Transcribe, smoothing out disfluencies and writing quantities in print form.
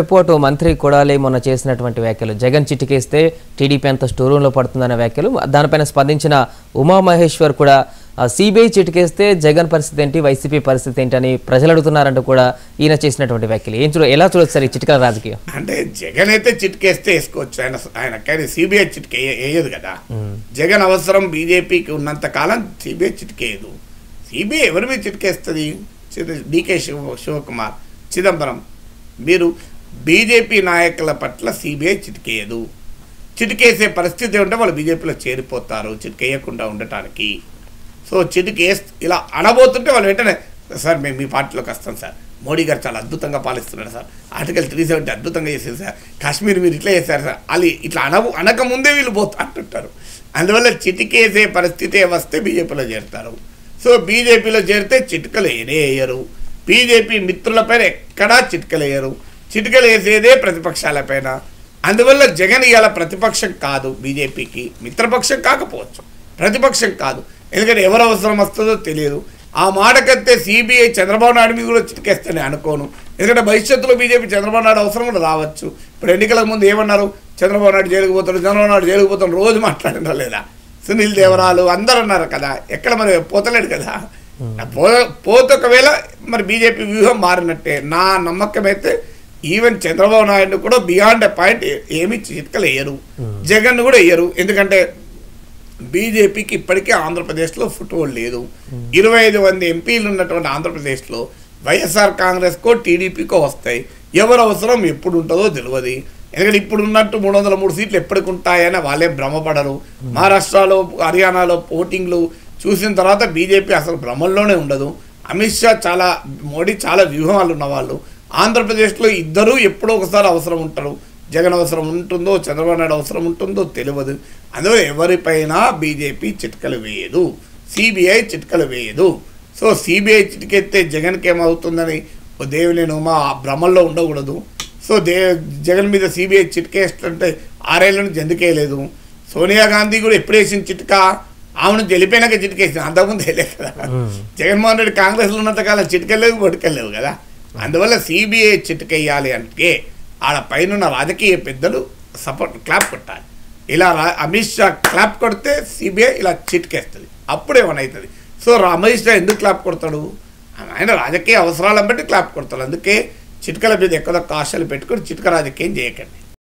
report మంత్రి కొడాలి మొన్న చేసినటువంటి వ్యాఖ్యలు జగన్ చిటికేస్తే టీడీపీ అంత స్టోర్ రూమ్లో పడుతుందనే వ్యాఖ్యలు దానిపైన స్పందించిన ఉమామహేశ్వర్ కూడా సిబిఐ చిటికేస్తే జగన్ పరిస్థితి ఏంటి వైసీపీ పరిస్థితి ఏంటి అని ప్రజలు అడుగుతున్నారంటూ కూడా ఈయన చేసినటువంటి వ్యాఖ్యలు ఎలా చూడొచ్చు సార్ ఈ చిటికల రాజకీయం అంటే జగన్ అయితే చిటికేస్తే వేసుకోవచ్చు ఆయన కానీ సిబిఐ చిటికే వేయదు కదా జగన్ అవసరం బీజేపీకి ఉన్నంత కాలం సిబిఐ చిటికేయదు సిబిఐ ఎవరి మీద చిటికేస్తుంది డికే శివకుమార్ చిదంబరం మీరు బీజేపీ నాయకుల పట్ల సిబిఐ చిటికేయదు చిటికేసే పరిస్థితి ఉంటే వాళ్ళు బీజేపీలో చేరిపోతారు చిటికేయకుండా ఉండటానికి సో ఇలా అనబోతుంటే వాళ్ళు వెంటనే సార్ మేము మీ పార్టీలోకి వస్తాం సార్ మోడీ గారు చాలా అద్భుతంగా పాలిస్తున్నారు సార్ ఆర్టికల్ 370 అద్భుతంగా చేశారు సార్ కాశ్మీర్ మీరు ఇట్లా చేశారు సార్ వాళ్ళు ఇట్లా అనకముందే వీళ్ళు పోతా అంటుంటారు అందువల్ల చిటికేసే పరిస్థితి వస్తే బీజేపీలో చేరుతారు సో బీజేపీలో చేరితే చిటికలు వేయరు బీజేపీ మిత్రులపైన ఎక్కడా చిటికలు వేయరు చిటికలు వేసేదే ప్రతిపక్షాలపైన అందువల్ల జగన్ ఇవాళ ప్రతిపక్షం కాదు బీజేపీకి మిత్రపక్షం కాకపోవచ్చు ప్రతిపక్షం కాదు ఎందుకంటే ఎవరు అవసరం వస్తుందో తెలియదు ఆ మాటకైతే సిబిఐ చంద్రబాబు నాయుడు మీద కూడా చిటికేస్తేనే అనుకోను ఎందుకంటే భవిష్యత్తులో బీజేపీ చంద్రబాబు నాయుడు అవసరం కూడా రావచ్చు ఇప్పుడు ఎన్నికలకు ముందు ఏమన్నారు చంద్రబాబు నాయుడు జైలుకు పోతాడు రోజు మాట్లాడినా లేదా సునీల్ దేవరాలు అందరు అన్నారు కదా ఎక్కడ మరి పోతలేడు కదా పోతే ఒకవేళ మరి బీజేపీ వ్యూహం మారినట్టే నా నమ్మకం అయితే ఈవెన్ చంద్రబాబు నాయుడు కూడా బియాండ్ ఎ పాయింట్ ఏమి చిటికలు వేయరు జగన్ కూడా వేయరు ఎందుకంటే బీజేపీకి ఇప్పటికే ఆంధ్రప్రదేశ్లో ఫుట్హోల్డ్ లేదు 25 మంది ఎంపీలు ఉన్నటువంటి ఆంధ్రప్రదేశ్లో వైఎస్ఆర్ కాంగ్రెస్కో టీడీపీకో వస్తాయి ఎవరు అవసరం ఎప్పుడు ఉంటుందో తెలియదు ఎందుకంటే ఇప్పుడు ఉన్నట్టు 303 సీట్లు ఎప్పటికి ఉంటాయని వాళ్ళే భ్రమపడరు మహారాష్ట్రలో హర్యానాలో ఓటింగ్లు చూసిన తర్వాత బీజేపీ అసలు భ్రమంలోనే ఉండదు అమిత్ షా మోడీ చాలా వ్యూహాలు ఉన్నవాళ్ళు ఆంధ్రప్రదేశ్లో ఇద్దరూ ఎప్పుడో ఒకసారి అవసరం ఉంటారు జగన్ అవసరం ఉంటుందో చంద్రబాబు నాయుడు అవసరం ఉంటుందో తెలియదు అందులో ఎవరిపైనా బీజేపీ చిటికలు వేయదు సిబిఐ చిటికలు వేయదు సో సిబిఐ చిటికెత్తే జగన్కి ఏమవుతుందని దేవుని మా భ్రమంలో ఉండకూడదు సో జగన్ మీద సిబిఐ చిటికేస్తుంటే 6 ఏళ్ళ నుంచి ఎందుకేయలేదు సోనియా గాంధీ కూడా ఎప్పుడు వేసిన చిటికా ఆమెను గెలిపోయినాక చిటికేసింది అంతకుముందు వేయలేదు కదా జగన్మోహన్ రెడ్డి కాంగ్రెస్లో ఉన్నంతకాలం చిటికెళ్ళలేవు కొట్టుకెళ్ళలేవు కదా అందువల్ల సిబిఐ చిటికేయాలి అంటే ఆడ పైన రాజకీయ పెద్దలు క్లాప్ కొట్టాలి ఇలా అమిత్ షా క్లాప్ కొడితే సిబిఐ ఇలా చిటికేస్తుంది అప్పుడు ఏమనవుతుంది సో అమిత్ షా ఎందుకు క్లాప్ కొడతాడు ఆయన రాజకీయ అవసరాలను బట్టి క్లాప్ కొడతాడు అందుకే చిటికల మీద ఎక్కువ ఆశలు పెట్టుకొని చిటిక రాజకీయం చేయకండి